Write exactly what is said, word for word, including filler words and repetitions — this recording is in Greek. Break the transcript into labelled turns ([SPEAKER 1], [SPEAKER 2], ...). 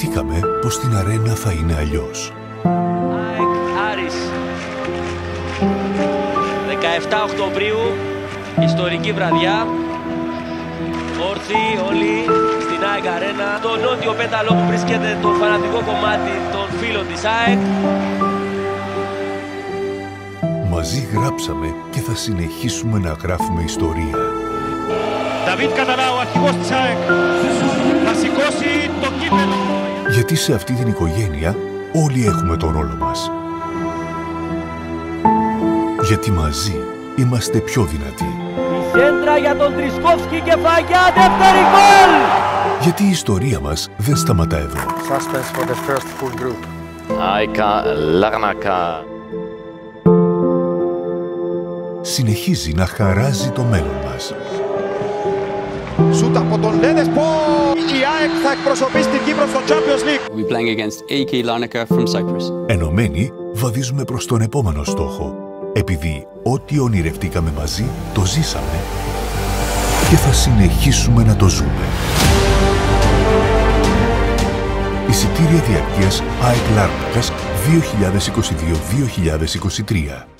[SPEAKER 1] Σκεφτήκαμε πως στην αρένα θα είναι αλλιώς.
[SPEAKER 2] ΑΕΚ Άρης, δεκαεφτά Οκτωβρίου, ιστορική βραδιά. Όρθιοι όλοι στην ΑΕΚ Αρένα. Το νότιο πέταλο που βρίσκεται το φανατικό κομμάτι των φίλων της ΑΕΚ.
[SPEAKER 1] Μαζί γράψαμε και θα συνεχίσουμε να γράφουμε ιστορία.
[SPEAKER 3] Δαβίτ Καταλάου, αρχηγός της ΑΕΚ, θα σηκώσει το κύπελλο.
[SPEAKER 1] Γιατί σε αυτή την οικογένεια όλοι έχουμε τον ρόλο μας. Γιατί μαζί είμαστε πιο δυνατοί.
[SPEAKER 2] Η σέντρα για τον Τρισκόφσκι και Φαγιά, δεύτερη γκολ!
[SPEAKER 1] Γιατί η ιστορία μας δεν σταματά εδώ.
[SPEAKER 4] Suspense for the first full group.
[SPEAKER 5] Άικα Λάρνακα.
[SPEAKER 1] Συνεχίζει να χαράζει το μέλλον μας.
[SPEAKER 3] Σούτ από τον Λένες Πο! Η ΑΕΚ θα εκπροσωπήσει την Κύπρο στο Champions League.
[SPEAKER 6] We'll be playing against A K Larnaca from Cyprus.
[SPEAKER 1] Ενωμένοι βαδίζουμε προς τον επόμενο στόχο. Επειδή ό,τι ονειρευτήκαμε μαζί το ζήσαμε και θα συνεχίσουμε να το ζούμε. Εισιτήρια διαρκείας ΑΕΚ Λάρνακας δύο χιλιάδες είκοσι δύο δύο χιλιάδες είκοσι τρία.